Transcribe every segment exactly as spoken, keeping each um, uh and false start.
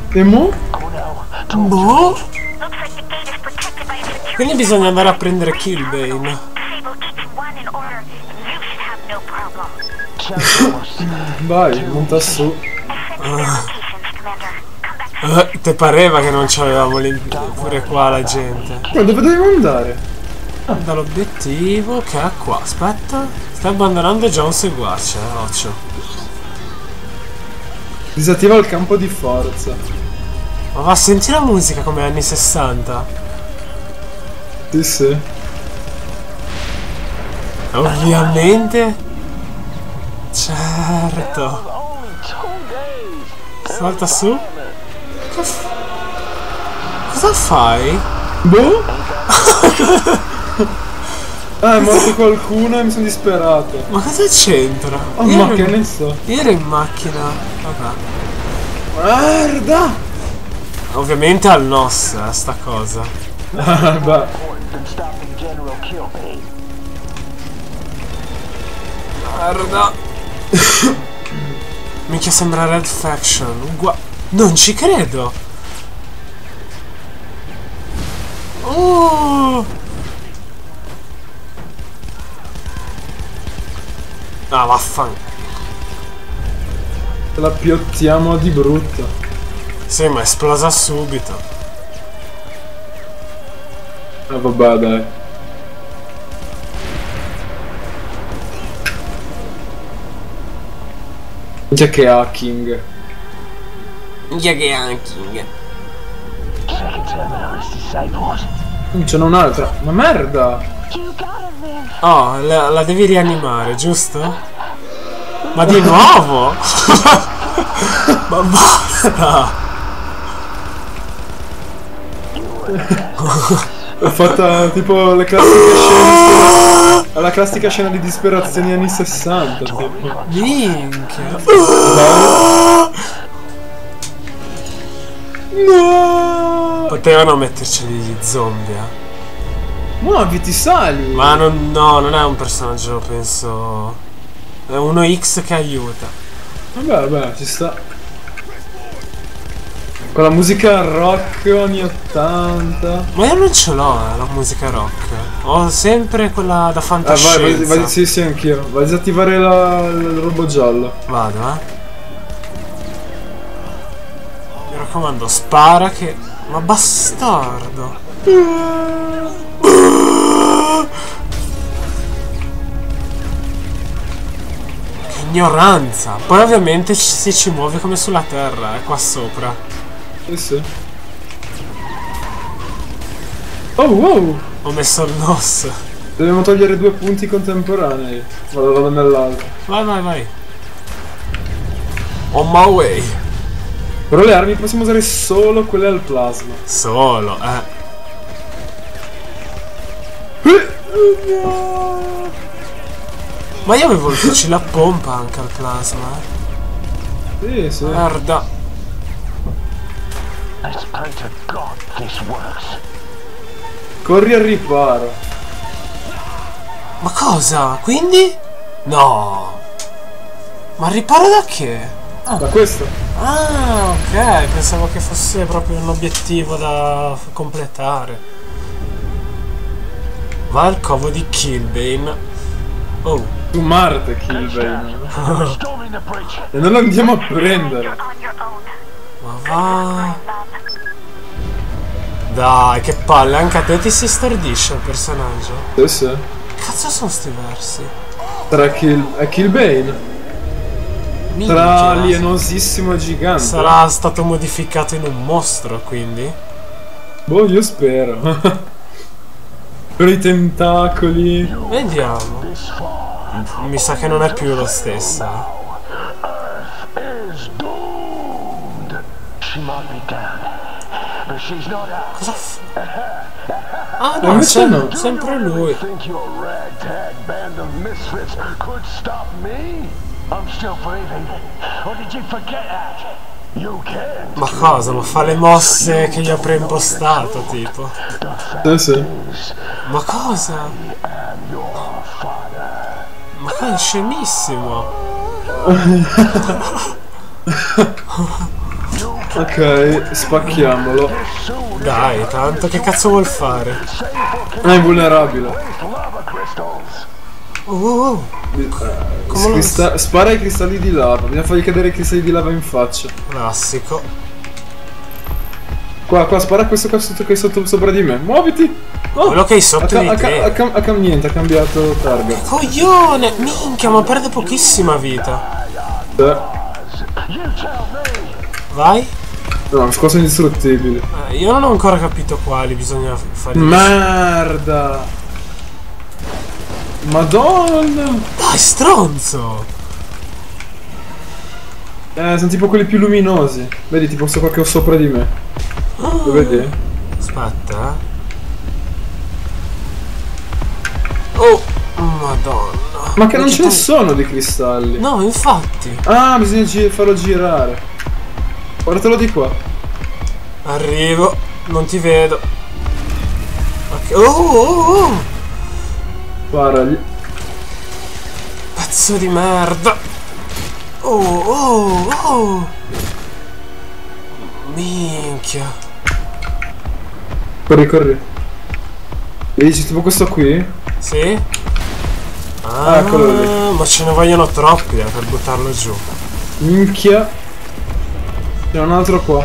E mo? Boh? Quindi bisogna andare a prendere Killbane. Vai, monta su. Ah. Uh, te pareva che non c'avevamo pure qua la gente. Ma dove dobbiamo andare? Ah. Dall'obiettivo che è qua. Aspetta. Stai abbandonando già un seguace, eh, occhio. Disattiva il campo di forza. Ma va, senti la musica come anni sessanta. Sì, sì. Ovviamente. Certo. Salta su. Cosa fai? Boh? Ah, è morto qualcuno e mi sono disperato. Ma cosa c'entra? Oh, ma che ne so. Io ero in macchina. Vabbè. Guarda! Ovviamente al N O S, eh, sta cosa. Ah, beh. Guarda. Minchia, sembra Red Faction. Gua non ci credo. Oh. Ah, vaffan. La piottiamo di brutto. Sì, ma è esplosa subito. Ah, vabbè, dai. Già che hacking. Già che hacking. Ce n'è un'altra. Ma merda! Oh, la, la devi rianimare, giusto? Ma di nuovo? Ma basta! Ho fatto tipo le classiche scene. La classica scena di disperazione anni sessanta. Tipo. Minchia! No! Potevano metterci degli zombie, eh? Muoviti, sali! Ma non, no, non è un personaggio, penso. È uno X che aiuta. Vabbè, vabbè, ci sta. Con la musica rock anni ottanta. Ma io non ce l'ho, eh, la musica rock. Ho sempre quella da fantascienza. Ah, vai, vai, vai, sì, sì, anch'io. Vai a disattivare la, il robo giallo. Vado, eh. Mi raccomando, spara che... Ma bastardo. Che ignoranza. Poi ovviamente ci, si ci muove come sulla terra, è qua sopra. Sì, sì. Oh, wow. Ho messo il N O S. Dobbiamo togliere due punti contemporanei. Vado, vado nell'altro. Vai, vai, vai. On my way. Però le armi possiamo usare solo quelle al plasma. Solo, eh. Ma io avevo il fucile a pompa anche al plasma, eh. Sì, sì. Guarda. Corri al riparo. Ma cosa? Quindi? No. Ma riparo da che? Ah, da questo? Ah, ok. Pensavo che fosse proprio un obiettivo da completare. Va al covo di Killbane. Oh. Su Marte, Killbane. E non lo andiamo a prendere. Ma va. Dai, che palle. Anche a te ti si stordisce il personaggio. Sì, sì. Che cazzo sono sti versi? Tra Kill... è Killbane. Minchia. Tra alienosissimo e gigante. Sarà stato modificato in un mostro, quindi? Boh, io spero. Per i tentacoli. Vediamo. Mi sa che non è più lo stesso. Cosa fa? Ah no, invece sem no. sempre lui. Ma cosa? Ma fa le mosse che gli ho preimpostato, tipo. Sì, sì. Ma cosa? Ma qua è scemissimo. Ok, spacchiamolo. Dai, tanto che cazzo vuol fare? È invulnerabile. Oh, oh, oh. Eh, Come lo- crista- spara i cristalli di lava. Bisogna fargli cadere i cristalli di lava in faccia. Classico. Qua, qua, spara questo qua sotto, che è sotto sopra di me. Muoviti! Oh, Quello che hai sotto ha, ca- di ha, ca- te. ha cam- ha cam- niente, ha cambiato target. Coglione! Minchia, ma perde pochissima vita. Eh, Vai. No, questi qua sono indistruttibili. Eh, io non ho ancora capito quali bisogna fare. Merda! Madonna! Dai, stronzo! Eh, sono tipo quelli più luminosi. Vedi, tipo questo qua che ho sopra di me. Lo vedi? Aspetta. Oh, madonna. Ma che non Minchia, ce ne tanti- sono di cristalli. No, infatti. Ah, bisogna gi- farlo girare. Guardatelo di qua. Arrivo. Non ti vedo. Ok. Oh, oh, oh. Sparagli. Pezzo di merda. Oh, oh, oh. Minchia. Corri, corri. Vedi, c'è tipo questo qui. Sì? Ah, eccolo lì. ma ce ne vogliono troppi eh, per buttarlo giù. Minchia. C'è un altro qua.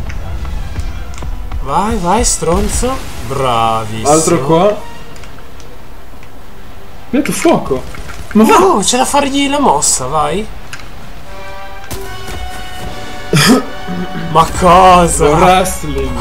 Vai, vai, stronzo. Bravissimo. Altro qua. Metto fuoco. Ma va! Oh, c'è da fargli la mossa, vai. Ma cosa? Wrestling.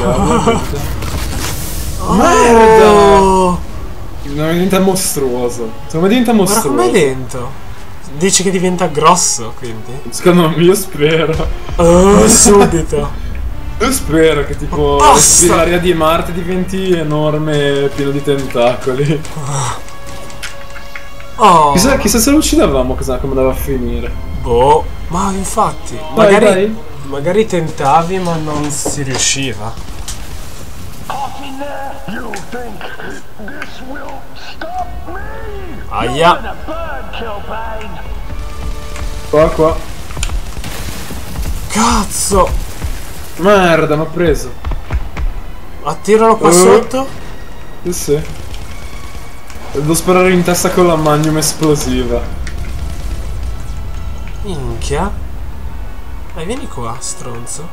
Oh. Merda! Non diventa mostruoso. Secondo me diventa Guarda mostruoso. com'è lento. Dici che diventa grosso, quindi. Secondo me, io spero. Oh, subito. Io spero che tipo Basta! respiri l'aria di Marte diventi enorme e pieno di tentacoli. Oh. Chissà, chissà se lo uccidevamo, cosa, come andava a finire. Boh. Ma infatti, Dai, magari, dai. magari tentavi ma non si riusciva. You think this will stop me? Aia. A bird kill pain. Qua, qua. Cazzo. Merda, mi ha preso. Attiralo qua Uh. sotto. Sì, sì. Devo sparare in testa con la magnum esplosiva. Minchia. Dai, vieni qua, stronzo.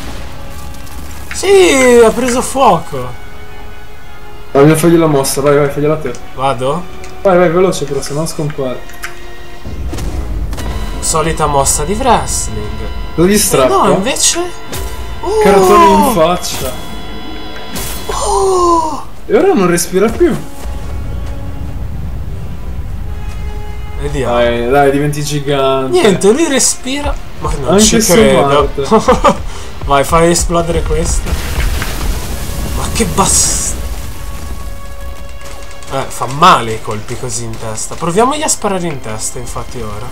Sì, ha preso fuoco. Voglio fargli la mossa, vai, vai, fagliela te. Vado? Vai, vai, veloce però, sennò scompare. Solita mossa di wrestling. Lo gli Eh strappa. no, invece. Oh! Cartone in faccia. Oh! E ora non respira più. Vediamo. Dai, dai, diventi gigante. Niente, lui respira. Ma non Anche ci su credo. Marte. Vai, fai esplodere questo. Ma che bass. Eh, fa male i colpi così in testa. Proviamogli a sparare in testa, infatti, ora.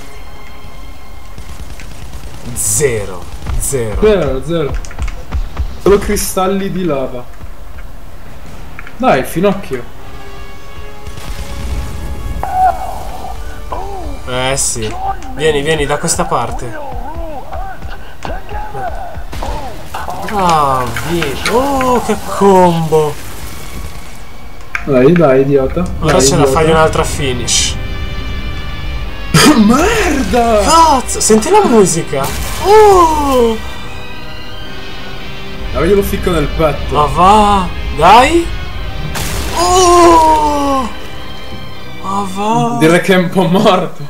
Zero. Zero. Zero, zero. Solo cristalli di lava. Dai, finocchio. Eh sì. Vieni, vieni da questa parte. Ah, vieni. Oh, che combo. Dai, dai, idiota. Ora Dai, ce la idiota. fai un'altra finish. Merda! Cazzo, senti la musica. Oh, Allora io lo ficco nel petto. ma va. Dai. Oh, ma va. Direi che è un po' morto.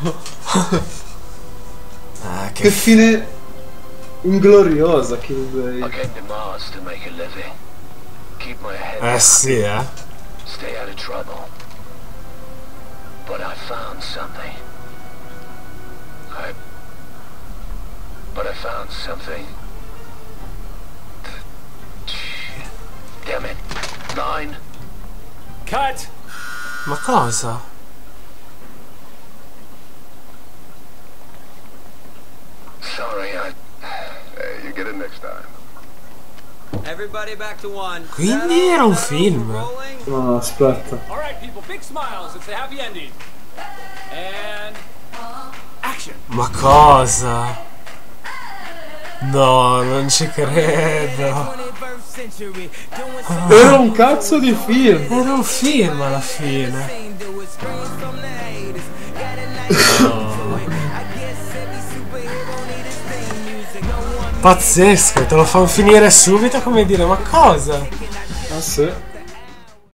Ah, che Che fine ingloriosa, Kill Bay. I came to Mars to make a living. Keep my head Eh down, sì, eh. stay out of trouble. But I found something. I... But I found something. Shit. Damn it. Nine. Cut. Ma cosa? Sorry, I... Hey, you get it next time. Everybody back to one. Quindi era un film. Rolling. No, no, aspetta. All right, people, big smiles. It's a happy ending. And action. Ma cosa? No, non ci credo. Era un cazzo di film. Era un film alla fine. No. Pazzesco, te lo fanno finire subito, come dire, ma cosa? Ah sì.